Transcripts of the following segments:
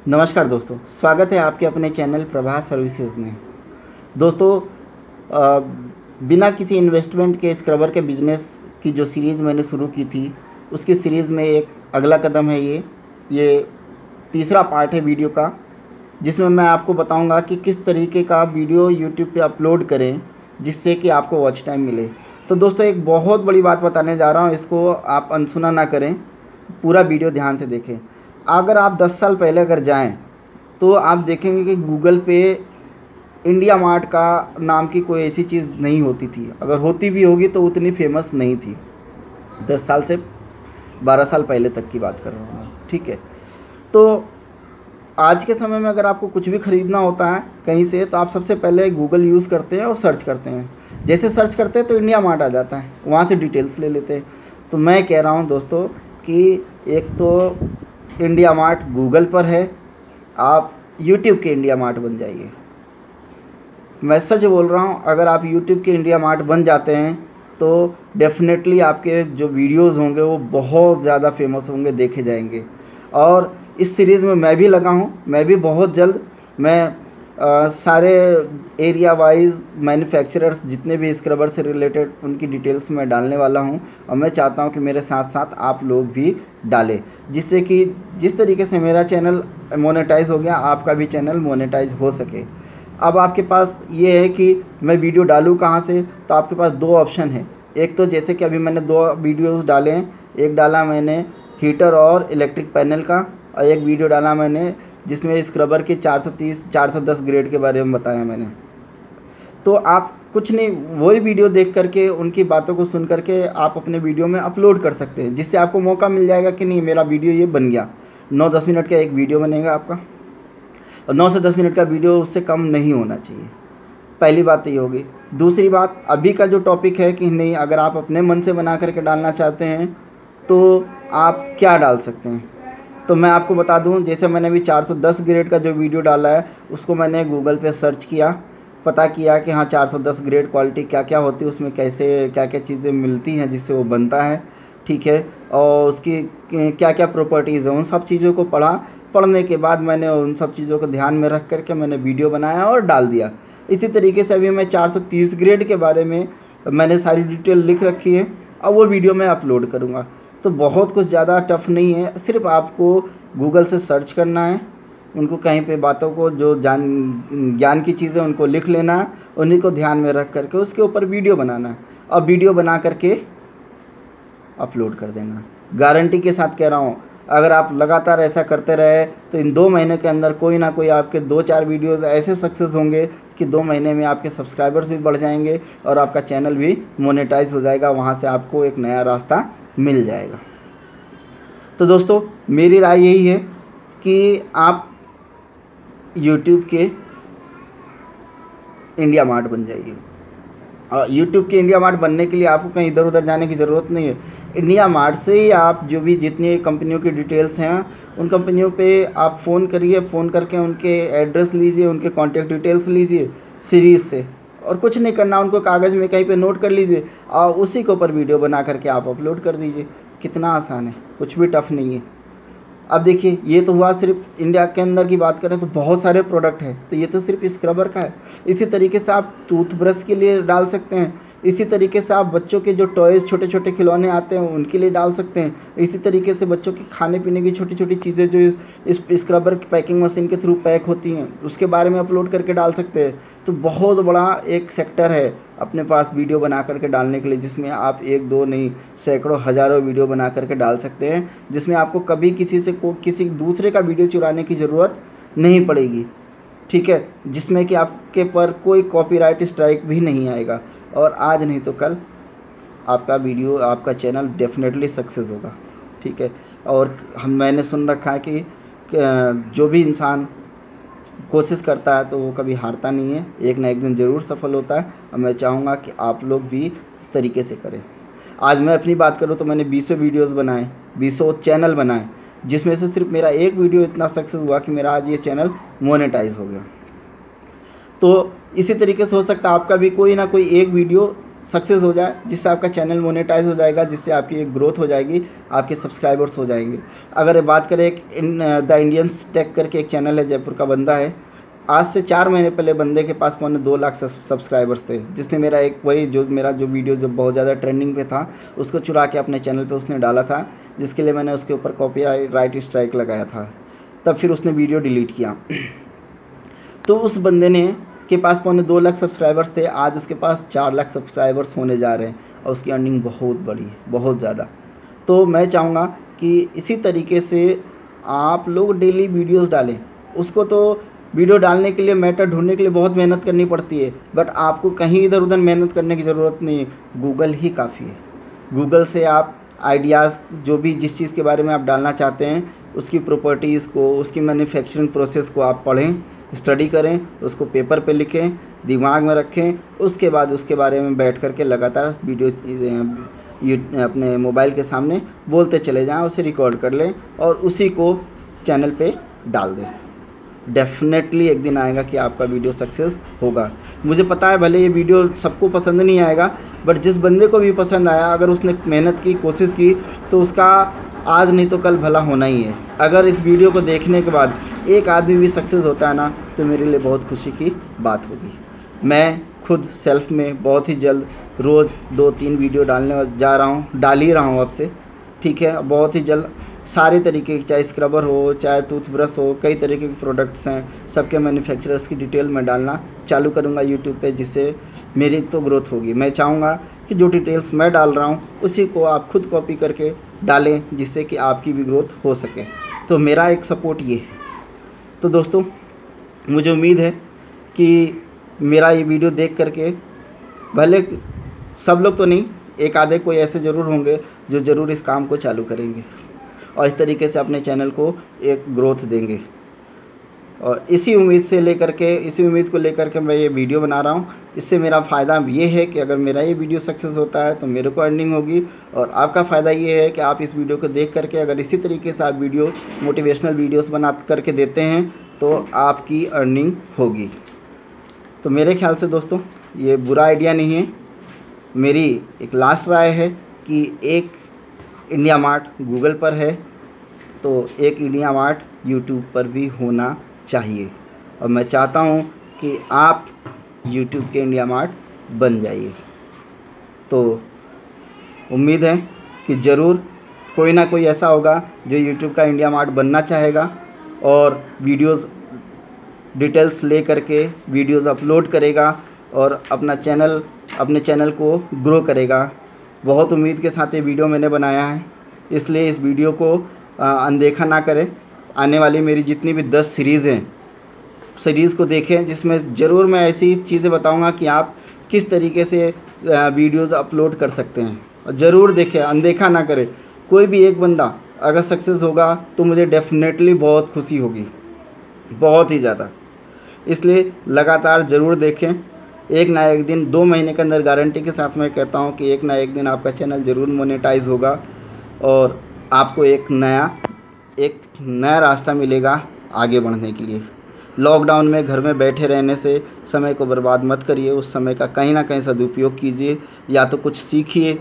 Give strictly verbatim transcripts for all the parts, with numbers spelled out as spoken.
नमस्कार दोस्तों, स्वागत है आपके अपने चैनल प्रभास सर्विसेज में। दोस्तों, अ, बिना किसी इन्वेस्टमेंट के स्क्रबर के बिजनेस की जो सीरीज़ मैंने शुरू की थी, उसकी सीरीज़ में एक अगला कदम है। ये ये तीसरा पार्ट है वीडियो का, जिसमें मैं आपको बताऊंगा कि किस तरीके का वीडियो यूट्यूब पे अपलोड करें जिससे कि आपको वॉच टाइम मिले। तो दोस्तों, एक बहुत बड़ी बात बताने जा रहा हूँ, इसको आप अनसुना ना करें, पूरा वीडियो ध्यान से देखें। अगर आप दस साल पहले अगर जाएं तो आप देखेंगे कि गूगल पे इंडिया मार्ट का नाम की कोई ऐसी चीज़ नहीं होती थी। अगर होती भी होगी तो उतनी फेमस नहीं थी। दस साल से बारह साल पहले तक की बात कर रहा हूँ, ठीक है। तो आज के समय में अगर आपको कुछ भी ख़रीदना होता है कहीं से, तो आप सबसे पहले गूगल यूज़ करते हैं और सर्च करते हैं। जैसे सर्च करते हैं तो इंडिया मार्ट आ जाता है, वहाँ से डिटेल्स ले लेते हैं। तो मैं कह रहा हूँ दोस्तों कि एक तो इंडिया मार्ट गूगल पर है, आप यूट्यूब के इंडिया मार्ट बन जाइए। मैं सच बोल रहा हूँ, अगर आप यूट्यूब के इंडिया मार्ट बन जाते हैं तो डेफिनेटली आपके जो वीडियोस होंगे वो बहुत ज़्यादा फेमस होंगे, देखे जाएंगे। और इस सीरीज़ में मैं भी लगा हूँ, मैं भी बहुत जल्द मैं आ, सारे एरिया वाइज मैन्युफैक्चरर्स जितने भी स्क्रबर से रिलेटेड उनकी डिटेल्स मैं डालने वाला हूं। और मैं चाहता हूं कि मेरे साथ साथ आप लोग भी डालें, जिससे कि जिस तरीके से मेरा चैनल मोनेटाइज हो गया, आपका भी चैनल मोनेटाइज हो सके। अब आपके पास ये है कि मैं वीडियो डालूं कहां से, तो आपके पास दो ऑप्शन है। एक तो जैसे कि अभी मैंने दो वीडियोज़ डाले हैं, एक डाला मैंने हीटर और इलेक्ट्रिक पैनल का, और एक वीडियो डाला मैंने जिसमें स्क्रबर के चार सौ तीस चार सौ दस ग्रेड के बारे में बताया मैंने। तो आप कुछ नहीं, वही वीडियो देख करके उनकी बातों को सुन करके आप अपने वीडियो में अपलोड कर सकते हैं, जिससे आपको मौका मिल जाएगा कि नहीं, मेरा वीडियो ये बन गया। नौ दस मिनट का एक वीडियो बनेगा आपका, और नौ से दस मिनट का वीडियो उससे कम नहीं होना चाहिए। पहली बात ये होगी। दूसरी बात, अभी का जो टॉपिक है कि नहीं, अगर आप अपने मन से बना करके डालना चाहते हैं तो आप क्या डाल सकते हैं। तो मैं आपको बता दूं, जैसे मैंने अभी चार सौ दस ग्रेड का जो वीडियो डाला है उसको मैंने गूगल पे सर्च किया, पता किया कि हाँ चार सौ दस ग्रेड क्वालिटी क्या क्या होती है, उसमें कैसे क्या क्या चीज़ें मिलती हैं जिससे वो बनता है, ठीक है, और उसकी क्या क्या प्रॉपर्टीज़ हैं, उन सब चीज़ों को पढ़ा। पढ़ने के बाद मैंने उन सब चीज़ों को ध्यान में रख करके मैंने वीडियो बनाया और डाल दिया। इसी तरीके से अभी मैं चार सौ तीस ग्रेड के बारे में मैंने सारी डिटेल लिख रखी है, अब वो वीडियो मैं अपलोड करूँगा। तो बहुत कुछ ज़्यादा टफ नहीं है, सिर्फ आपको गूगल से सर्च करना है, उनको कहीं पे बातों को जो जान ज्ञान की चीज़ें उनको लिख लेना है, उन्हीं को ध्यान में रख करके उसके ऊपर वीडियो बनाना है, और वीडियो बना करके अपलोड कर देना। गारंटी के साथ कह रहा हूँ, अगर आप लगातार ऐसा करते रहे तो इन दो महीने के अंदर कोई ना कोई आपके दो चार वीडियोज़ ऐसे सक्सेस होंगे कि दो महीने में आपके सब्सक्राइबर्स भी बढ़ जाएंगे और आपका चैनल भी मोनेटाइज हो जाएगा, वहाँ से आपको एक नया रास्ता मिल जाएगा। तो दोस्तों, मेरी राय यही है कि आप यूट्यूब के इंडिया मार्ट बन जाइए। और यूट्यूब के इंडिया मार्ट बनने के लिए आपको कहीं इधर उधर जाने की ज़रूरत नहीं है। इंडिया मार्ट से ही आप जो भी जितनी कंपनियों की डिटेल्स हैं उन कंपनियों पे आप फ़ोन करिए, फ़ोन करके उनके एड्रेस लीजिए, उनके कॉन्टैक्ट डिटेल्स लीजिए सीरीज़ से, और कुछ नहीं करना, उनको कागज़ में कहीं पे नोट कर लीजिए और उसी के ऊपर वीडियो बना करके आप अपलोड कर दीजिए। कितना आसान है, कुछ भी टफ़ नहीं है। अब देखिए, ये तो हुआ सिर्फ इंडिया के अंदर की बात करें तो बहुत सारे प्रोडक्ट हैं, तो ये तो सिर्फ स्क्रबर का है। इसी तरीके से आप टूथब्रश के लिए डाल सकते हैं, इसी तरीके से आप बच्चों के जो टॉयज़ छोटे छोटे खिलौने आते हैं उनके लिए डाल सकते हैं, इसी तरीके से बच्चों के खाने पीने की छोटी छोटी चीज़ें जो इस स्क्रबर की पैकिंग मशीन के थ्रू पैक होती हैं उसके बारे में अपलोड करके डाल सकते हैं। तो बहुत बड़ा एक सेक्टर है अपने पास वीडियो बना करके डालने के लिए, जिसमें आप एक दो नहीं सैकड़ों हज़ारों वीडियो बना करके डाल सकते हैं, जिसमें आपको कभी किसी से को किसी दूसरे का वीडियो चुराने की ज़रूरत नहीं पड़ेगी, ठीक है, जिसमें कि आपके पर कोई कॉपीराइट स्ट्राइक भी नहीं आएगा। और आज नहीं तो कल आपका वीडियो, आपका चैनल डेफिनेटली सक्सेस होगा, ठीक है। और हम मैंने सुन रखा है कि जो भी इंसान कोशिश करता है तो वो कभी हारता नहीं है, एक ना एक दिन ज़रूर सफल होता है। और मैं चाहूँगा कि आप लोग भी इस तरीके से करें। आज मैं अपनी बात करूँ तो मैंने बीसों वीडियोस बनाए, बीसों चैनल बनाए, जिसमें से सिर्फ मेरा एक वीडियो इतना सक्सेस हुआ कि मेरा आज ये चैनल मोनेटाइज हो गया। तो इसी तरीके से हो सकता है आपका भी कोई ना कोई एक वीडियो सक्सेस हो जाए, जिससे आपका चैनल मोनेटाइज हो जाएगा, जिससे आपकी एक ग्रोथ हो जाएगी, आपके सब्सक्राइबर्स हो जाएंगे। अगर बात करें एक इन द इंडियन टेक करके एक चैनल है, जयपुर का बंदा है, आज से चार महीने पहले बंदे के पास पौने दो लाख सब्सक्राइबर्स थे, जिसने मेरा एक वही जो मेरा जो वीडियो जो बहुत ज़्यादा ट्रेंडिंग पे था उसको चुरा के अपने चैनल पे उसने डाला था, जिसके लिए मैंने उसके ऊपर कॉपीराइट स्ट्राइक लगाया था। तब फिर उसने वीडियो डिलीट किया। तो उस बंदे ने के पास पौने दो लाख सब्सक्राइबर्स थे, आज उसके पास चार लाख सब्सक्राइबर्स होने जा रहे हैं और उसकी अर्निंग बहुत बड़ी है, बहुत ज़्यादा। तो मैं चाहूँगा कि इसी तरीके से आप लोग डेली वीडियोस डालें। उसको तो वीडियो डालने के लिए मैटर ढूंढने के लिए बहुत मेहनत करनी पड़ती है, बट आपको कहीं इधर उधर मेहनत करने की ज़रूरत नहीं है, गूगल ही काफ़ी है। गूगल से आप आइडियाज़ जो भी जिस चीज़ के बारे में आप डालना चाहते हैं उसकी प्रॉपर्टीज़ को, उसकी मैन्युफैक्चरिंग प्रोसेस को आप पढ़ें, स्टडी करें, उसको पेपर पे लिखें, दिमाग में रखें, उसके बाद उसके बारे में बैठ कर के लगातार वीडियो अपने मोबाइल के सामने बोलते चले जाएं, उसे रिकॉर्ड कर लें और उसी को चैनल पे डाल दें। डेफिनेटली एक दिन आएगा कि आपका वीडियो सक्सेस होगा। मुझे पता है भले ये वीडियो सबको पसंद नहीं आएगा, बट जिस बंदे को भी पसंद आया, अगर उसने मेहनत की, कोशिश की, तो उसका आज नहीं तो कल भला होना ही है। अगर इस वीडियो को देखने के बाद एक आदमी भी सक्सेस होता है ना, तो मेरे लिए बहुत खुशी की बात होगी। मैं खुद सेल्फ में बहुत ही जल्द रोज़ दो तीन वीडियो डालने जा रहा हूँ, डाल ही रहा हूँ अब से, ठीक है। बहुत ही जल्द सारे तरीके के, चाहे स्क्रबर हो, चाहे टूथब्रश हो, कई तरीके के प्रोडक्ट्स हैं, सबके मैन्युफैक्चरर्स की डिटेल मैं डालना चालू करूँगा यूट्यूब पे, जिससे मेरी तो ग्रोथ होगी। मैं चाहूँगा कि जो डिटेल्स मैं डाल रहा हूँ उसी को आप खुद कॉपी करके डालें, जिससे कि आपकी भी ग्रोथ हो सके। तो मेरा एक सपोर्ट ये है। तो दोस्तों, मुझे उम्मीद है कि मेरा ये वीडियो देख करके, भले सब लोग तो नहीं, एक आधे कोई ऐसे ज़रूर होंगे जो ज़रूर इस काम को चालू करेंगे और इस तरीके से अपने चैनल को एक ग्रोथ देंगे। और इसी उम्मीद से लेकर के इसी उम्मीद को लेकर के मैं ये वीडियो बना रहा हूँ। इससे मेरा फ़ायदा ये है कि अगर मेरा ये वीडियो सक्सेस होता है तो मेरे को अर्निंग होगी, और आपका फ़ायदा ये है कि आप इस वीडियो को देख करके अगर इसी तरीके से आप वीडियो मोटिवेशनल वीडियोस बना करके देते हैं तो आपकी अर्निंग होगी। तो मेरे ख्याल से दोस्तों ये बुरा आइडिया नहीं है। मेरी एक लास्ट राय है कि एक इंडिया मार्ट गूगल पर है, तो एक इंडिया मार्ट यूट्यूब पर भी होना चाहिए, और मैं चाहता हूँ कि आप यूट्यूब के इंडिया मार्ट बन जाइए। तो उम्मीद है कि ज़रूर कोई ना कोई ऐसा होगा जो यूट्यूब का इंडिया मार्ट बनना चाहेगा और वीडियोस डिटेल्स ले करके वीडियोस अपलोड करेगा और अपना चैनल अपने चैनल को ग्रो करेगा। बहुत उम्मीद के साथ ये वीडियो मैंने बनाया है, इसलिए इस वीडियो को अनदेखा ना करें। आने वाली मेरी जितनी भी दस सीरीज़ हैं, सीरीज़ को देखें, जिसमें ज़रूर मैं ऐसी चीज़ें बताऊंगा कि आप किस तरीके से वीडियोस अपलोड कर सकते हैं, और ज़रूर देखें, अनदेखा ना करें। कोई भी एक बंदा अगर सक्सेस होगा तो मुझे डेफिनेटली बहुत खुशी होगी, बहुत ही ज़्यादा। इसलिए लगातार ज़रूर देखें। एक ना एक दिन, दो महीने के अंदर गारंटी के साथ मैं कहता हूँ कि एक ना एक दिन आपका चैनल ज़रूर मोनेटाइज होगा और आपको एक नया एक नया रास्ता मिलेगा आगे बढ़ने के लिए। लॉकडाउन में घर में बैठे रहने से समय को बर्बाद मत करिए, उस समय का कहीं ना कहीं सदुपयोग कीजिए। या तो कुछ सीखिए,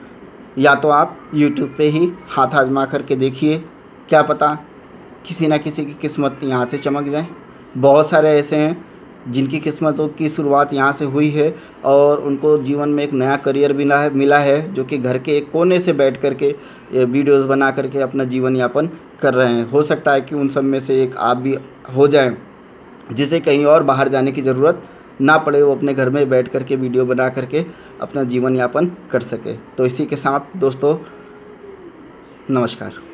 या तो आप यूट्यूब पे ही हाथ आजमा करके देखिए, क्या पता किसी ना किसी की किस्मत यहाँ से चमक जाए। बहुत सारे ऐसे हैं जिनकी किस्मतों की शुरुआत यहाँ से हुई है और उनको जीवन में एक नया करियर मिला है मिला है जो कि घर के एक कोने से बैठ कर के वीडियोज़ बना करके अपना जीवन यापन कर रहे हैं। हो सकता है कि उन सब में से एक आप भी हो जाएं, जिसे कहीं और बाहर जाने की ज़रूरत ना पड़े, वो अपने घर में बैठ कर के वीडियो बना करके अपना जीवन यापन कर सके। तो इसी के साथ दोस्तों, नमस्कार।